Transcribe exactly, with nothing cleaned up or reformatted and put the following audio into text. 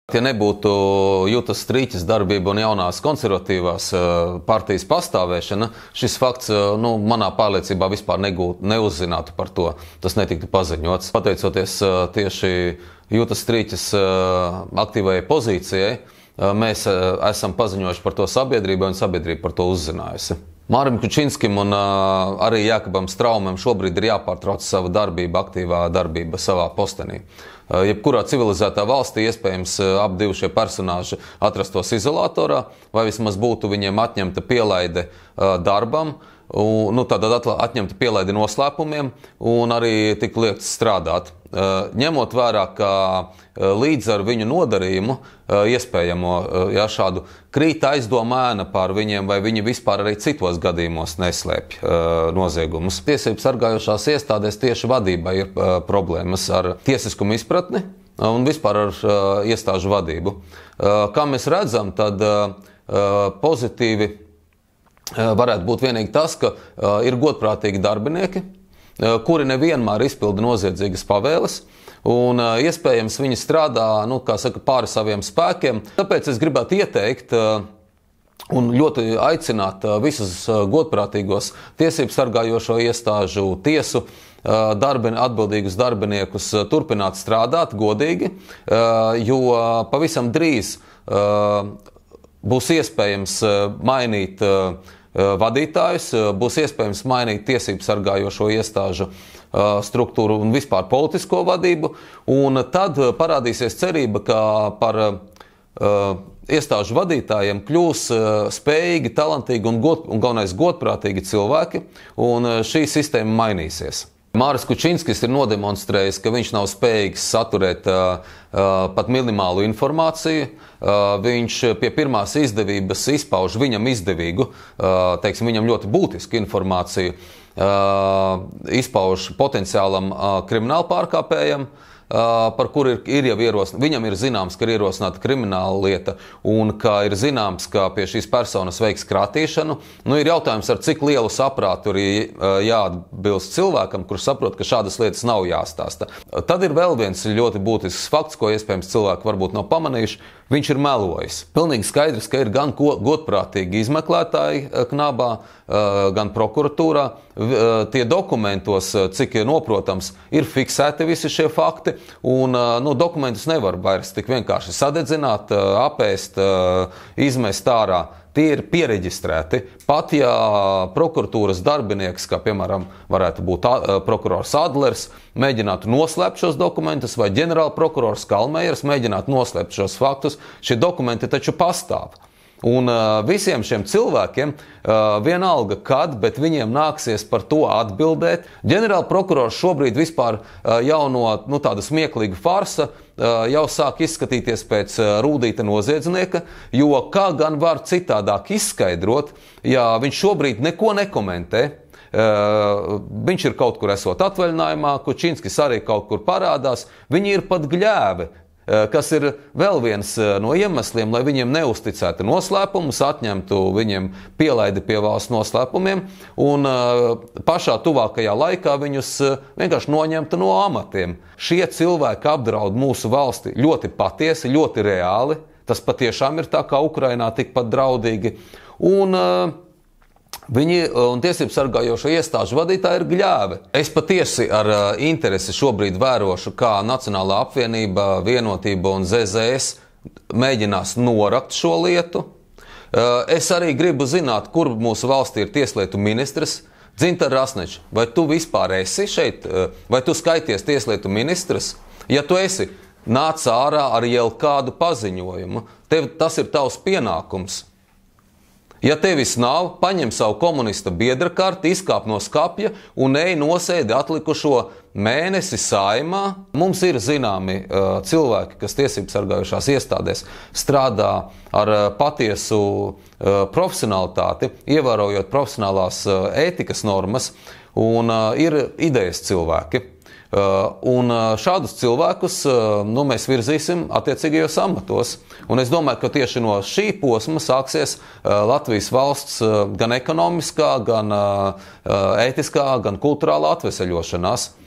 Ja nebūtu Jutas Strīķes darbība un jaunās konservatīvās partijas pastāvēšana, šis fakts, nu, manā pārliecībā vispār negūt, neuzzinātu par to. Tas netiktu paziņots. Pateicoties tieši Jutas Strīķes aktīvajai pozīcijai, mēs esam paziņojuši par to sabiedrībai un sabiedrība par to uzzinājusi. Mārim Kučinskim un uh, arī Jākabam Straumam šobrīd ir jāpārtrauc sava darbība, aktīvā darbība savā postenī. Uh, jebkurā civilizētā valstī iespējams uh, ap divi šie personāži atrastos izolatorā, vai vismaz būtu viņiem atņemta pielaide uh, darbam, un, nu, tātad atņemta pielaide noslēpumiem un arī tik liekts strādāt. Uh, ņemot vērā, ka uh, līdz ar viņu nodarījumu uh, iespējamo uh, ja, šādu krīt aizdomēna par viņiem, vai viņi vispār arī citos gadījumos neslēpj uh, noziegumus. Tiesību sargājošās iestādēs tieši vadībai ir uh, problēmas ar tiesiskumu izpratni un vispār ar uh, iestāžu vadību. Uh, kā mēs redzam, tad uh, pozitīvi uh, varētu būt vienīgi tas, ka uh, ir godprātīgi darbinieki, kuri nevienmēr izpilda noziedzīgas pavēles, un iespējams viņi strādā, nu, kā saka, pāri saviem spēkiem. Tāpēc es gribētu ieteikt un ļoti aicināt visus godprātīgos tiesību sargājošo iestāžu, tiesu, darbini, atbildīgus darbiniekus turpināt strādāt godīgi, jo pavisam drīz būs iespējams mainīt vadītājus, būs iespējams mainīt tiesību sargājošo iestāžu struktūru un vispār politisko vadību, un tad parādīsies cerība, ka par iestāžu vadītājiem kļūs spējīgi, talantīgi un, god, un galvenais godprātīgi cilvēki, un šī sistēma mainīsies. Māris Kučinskis ir nodemonstrējis, ka viņš nav spējīgs saturēt uh, uh, pat minimālu informāciju. Uh, viņš pie pirmās izdevības izpauž viņam izdevīgu, uh, teiksim, viņam ļoti būtisku informāciju, uh, izpauž potenciālam uh, kriminālu pārkāpējam, uh, par kuru ir, ir jau ierosināta. Viņam ir zināms, ka ir ierosināta krimināla lieta un ka ir zināms, ka pie šīs personas veiks krātīšanu. Nu, ir jautājums, ar cik lielu saprātu ir uh, jāatbilst cilvēkam, kurš saprot, ka šādas lietas nav jāstāsta. Tad ir vēl viens ļoti būtisks fakts, ko iespējams cilvēki varbūt nav pamanījuši. Viņš ir melojis. Pilnīgi skaidrs, ka ir gan godprātīgi izmeklētāji knabā, gan prokuratūrā. Tie dokumentos, cik ir noprotams, ir fiksēti visi šie fakti, un nu, dokumentus nevar vairs tik vienkārši sadedzināt, apēst, izmest ārā. Tie ir piereģistrēti. Pat ja prokuratūras darbinieks, kā piemēram varētu būt prokurors Adlers, mēģinātu noslēpt šos dokumentus, vai ģenerāla prokurors Kalmējers mēģinātu noslēpt šos faktus, šie dokumenti taču pastāv. Un uh, visiem šiem cilvēkiem uh, vienalga kad, bet viņiem nāksies par to atbildēt. Ģenerāla prokurors šobrīd vispār uh, jau no nu, tāda smieklīga farsa uh, jau sāk izskatīties pēc uh, rūdīta noziedznieka, jo kā gan var citādāk izskaidrot, ja viņš šobrīd neko nekomentē. Uh, viņš ir kaut kur esot atvaļinājumā, Kučinskis arī kaut kur parādās, viņi ir pat gļēvi. Kas ir vēl viens no iemesliem, lai viņiem neusticētu noslēpumus, atņemtu viņiem pielaidi pie valsts noslēpumiem un pašā tuvākajā laikā viņus vienkārši noņemtu no amatiem. Šie cilvēki apdraud mūsu valsti ļoti patiesi, ļoti reāli. Tas patiešām ir tā kā Ukrainā tikpat draudīgi. Un viņi un tiesību sargājošo iestāžu vadītāji ir gļēvi. Es patiesi ar uh, interesi šobrīd vērošu, kā Nacionālā apvienība, Vienotība un Z Z S mēģinās norakt šo lietu. Uh, es arī gribu zināt, kur mūsu valstī ir tieslietu ministrs. Dzintar Rasnečs, vai tu vispār esi šeit? Uh, vai tu skaities tieslietu ministrs? Ja tu esi, nāc ārā ar jau kādu paziņojumu. Tev tas ir tavs pienākums. Ja tevis nav, paņem savu komunista biedra karti, izkāp no skapja un ej nosēdi atlikušo mēnesi saimā. Mums ir zināmi uh, cilvēki, kas tiesību sargājošās iestādēs strādā ar uh, patiesu uh, profesionalitāti, ievērojot profesionālās uh, ētikas normas, un uh, ir idejas cilvēki. Uh, un uh, šādus cilvēkus uh, nu, mēs virzīsim attiecīgajos amatos. Un es domāju, ka tieši no šī posma sāksies uh, Latvijas valsts uh, gan ekonomiskā, gan uh, ētiskā, gan kulturālā atveseļošanās.